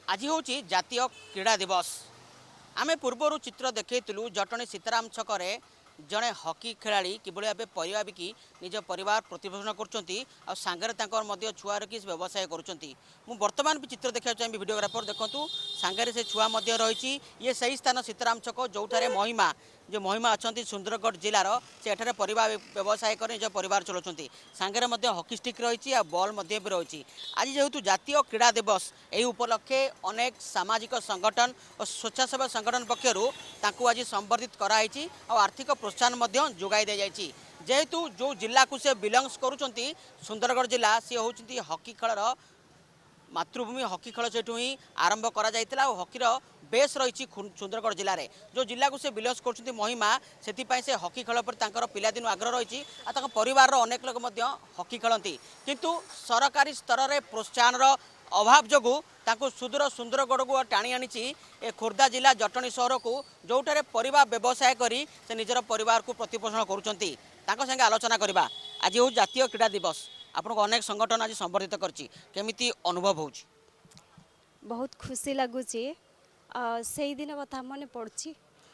आज हूँ जातीय क्रीड़ा दिवस। आमे पूर्वर चित्र देखु जटणी सीताराम छकरे जड़े हकी खेलाड़ी किभली भाव परिवा बिकी निज परिवार प्रतिपोषण कर छुआ रखी व्यवसाय करूँ। बर्तमान भी चित्र देखा चाहिए वीडियोग्राफर देखूँ सांगे से छुआ रही ये सही स्थान सीताराम छक जो महिमा जो महिमा अच्छा सुंदरगढ़ जिलार से एठारे परिवा व्यवसाय कर निज परिवार चलाउछंती। सांगे हकी स्टिक रही बॉल भी रही। आज जेहेतु जातीय क्रीड़ा दिवस यही उपलक्षे अनेक सामाजिक संगठन और स्वेच्छासेवी संगठन पक्षर आज संबर्धित कराई और आर्थिक प्रोत्साहन जोगाई दि जाइए। जेहेतु जो जिला को से बिलंगस करुँच सुंदरगढ़ जिला सी होती हकी खेलर मातृभूमि। हकी खेल से ही आरंभ करा जाइतिला और हकीर बेस रही सुंदरगढ़ जिले में जो जिला को से बिलंगस कर महिमा से हकी खेल पर पिलादिन आग्रह रही और परिवार अनेक लोग हकी खेलती किंतु सरकारी स्तर में प्रोत्साहन अभाव जो सुदूर सुंदरगढ़ को टाणी आनी खोर्धा जिला जटणी सहर को जोठारे परिवार व्यवसाय करी से निजर परिवार को प्रतिपोषण करुँच। संगे आलोचना करवा आज हूँ जातीय क्रीड़ा दिवस आपको अनेक संगठन आज संबर्धित करमिति अनुभव हो बहुत खुशी लगुच से दिन कथा मन पड़ी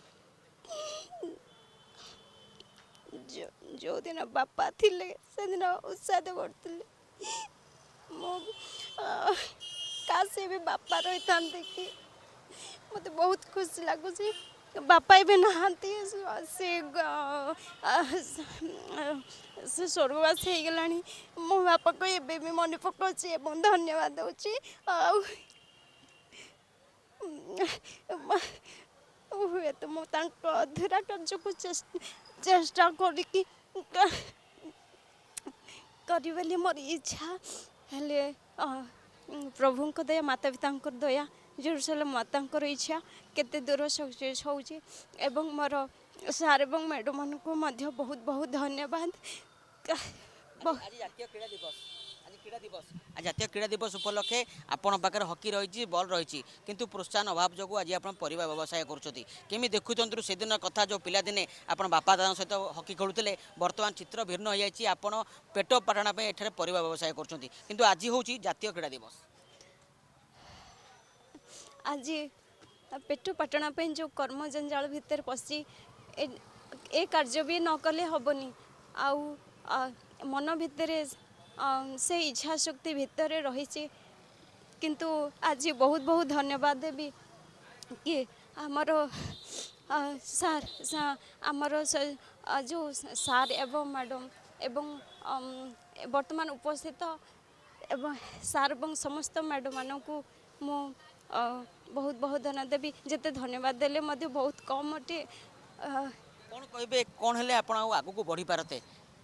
जो दिन बापा थिले से दिन उत्साह करते कासे भी बापा रही था कि मत बहुत खुशी लगुच। बापा भी नहांती से स्वर्गवास हो गला मो बापा को एबे भी मन पकाउछि एवं धन्यवाद दूची। हुए तो मो अधूरा कार्य को चेष्टा करी मोर इच्छा हेले प्रभु दया माता पिता दया जेरूसालेम माता इच्छा केते दूर सक्सेस होउची एवं मोर सार एवं मैडम मान को बहुत बहुत धन्यवाद। आज जातीय क्रीड़ा दिवस उपलक्षे आपण पाखे हकी रही बल रही किंतु प्रोत्साहन अभाव जो आज आप परिवार व्यवसाय करुँच देखुं से दिन कथा जो पिलादिने आप बापा दादा सहित हकी खेलुते बर्तमान चित्र भिन्न हो जाए आप पेट पाटना एठारे परिवार व्यवसाय करुँच आज हूँ जातीय क्रीड़ा दिवस। आज पेट पाटना जो कर्म जंजाल भितर पशि ए कार्य भी न कले हेनी आउ मन भितर से इच्छा शक्ति भितर रही किंतु आज बहुत बहुत धन्यवाद देवी कि आमर सार आमर जो सार एवं मैडम एवं वर्तमान उपस्थित एवं सार एवं समस्त मैडम मान को मु बहुत बहुत धन्यवाद देवी जिते धन्यवाद देले मध्य बहुत कम अटे। कौन कहे कौन हेले आपण आगु को बढ़ी पारते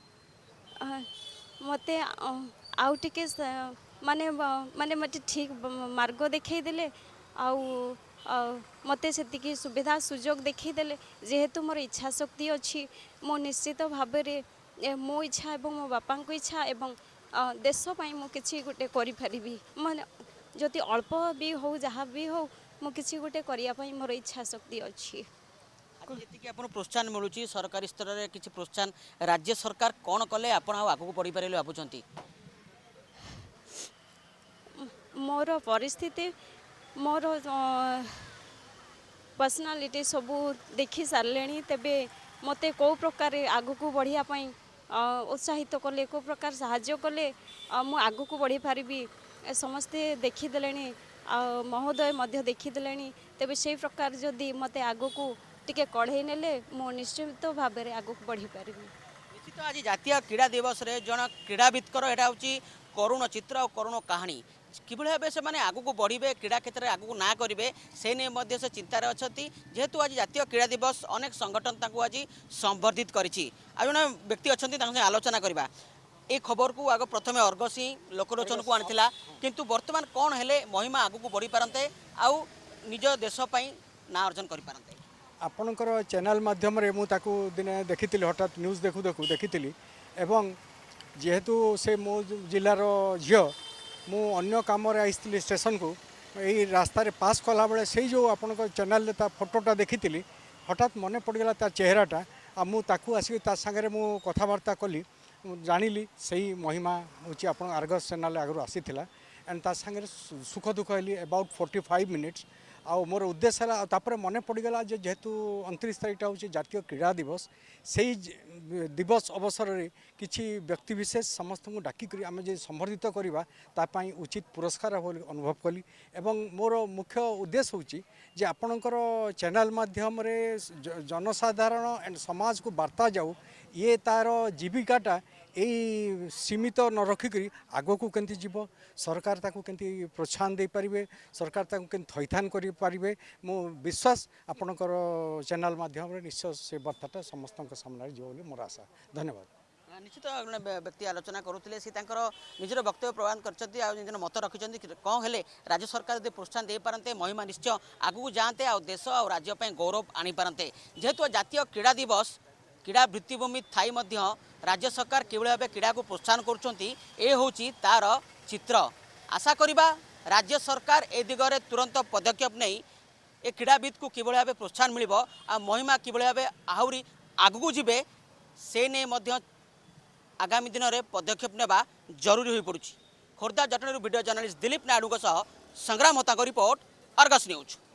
मते आउ टिके माने माने मते ठीक मार्ग देखै देले आउ मते सेतिकी सुविधा सुजोग देखै देले जेहेतु मोर इच्छा शक्ति अछि मो निश्चित भाव रे मो इच्छा एवं मो बापा को इच्छा एवं देश पई मो किछि गुटे करि परिबी माने जति अल्प भी हो जहाँ भी हो मो किछि गुटे करिया पई मोर इच्छा शक्ति अछि। जी आप प्रोत्साहन मिलूँ सरकारी स्तर में किसी प्रोत्साहन राज्य सरकार कौन कले आप आगू बढ़ी पारे भावुंट मोर परिस्थिति मोर पर्सनालिटी सबू देखी सारे तेबे मते को प्रकार आगू को बढ़िया उत्साहित कले को प्रकार साहाय्य कले मु आगू को बढ़ी पारिबी समस्ते देखीदे महोदय मध्य देखीदे तेबे से प्रकार जदि मते आगू को टिके कढ़ई नेले मो निश्चित भाव में आगू बढ़ी पारि। निश्चित आज जातीय क्रीड़ा दिवस रे जन क्रीड़ाविदर यहाँ हूँ करुण चित्र और करुण कहानी किभली भाव से माने आगू को बढ़े क्रीड़ा क्षेत्र में आगू ना करेंगे से नहीं से चिंतार अच्छा जेहेतु आज जातीय क्रीड़ा दिवस अनेक संगठन आज संबर्धित करी जड़े व्यक्ति अच्छा आलोचना करवा ये खबर को आग प्रथम अर्गस ही लोकलोचन को आनी किंतु वर्तमान कौन हेले महिमा आगू को बढ़ी पारते आउ निज देशपाई ना अर्जन कर पारते। आपणकर चैनल माध्यम मु ताकू दिने देखी हठात न्यूज देखु देखु देखी एवं जेहेतु से मो जिलार झील मु अन्य कम आई स्टेशन को यही रास्तार पास कला बेले से जो आपण चैनल फोटोटा देखी हठात मन पड़गला तार चेहराटा आ मु ताकू आसिक सागर मु कथबार्ता कली जानिली से महिमा हूँ आप आर्गस चैनल आगु आसी एंड ता सागे सुख दुख हली अबाउट 45 मिनिट्स आउ मोर उद्देश्य है तापर मन पड़गला जेहेतु 29 तारीख हूँ जातीय क्रीड़ा दिवस से दिवस अवसर में किसी व्यक्तिशेष समस्त को डाक आम जो संबर्धित करवा तापाई उचित पुरस्कार अनुभव कली एवं मोर मुख्य उद्देश्य हूँ आपणकर चैनल माध्यम जनसाधारण एंड समाज को वार्ता जाऊ ये तार जीविकाटा यही सीमित न रखिक आग को केंती जीव सरकार ताकू केंती प्रोत्साहन दे पारिबे सरकार ताकू केंती थैथान करि पारिबे मो विश्वास आपणकर चैनल माध्यम निश्चय से वार्ताटा समस्त सामने जीव बोली मोर आशा। धन्यवाद। निश्चित जड़े व्यक्ति आलोचना करुले सी निजर वक्तव्य प्रदान कर मत रखिंट कौन हेले राज्य सरकार यदि प्रोत्साहन दे पारते महिमा निश्चय आगू जाते आ देश आ राज्य गौरव आनी पारते जेहेतु जातीय क्रीड़ा दिवस क्रीड़ा भित्तिभूमि थाई राज्य सरकार किभଳି भाव क्रीड़ा को प्रोत्साहन करुँच तार चित्र आशा करिबा राज्य सरकार ए दिगरे तुरंत पदक्षेप नहीं ए क्रीड़ाविद को किभଳି भाव प्रोत्साहन मिलिबो आ महिमा किभଳି भाव आहुरी आगू जिबे से नहीं आगामी दिन में पदक्षेप नेबा जरूरी हो पड़ुछि। Khordha Jatni video journalist Dilip Naidu Sangram Hota report Argus news.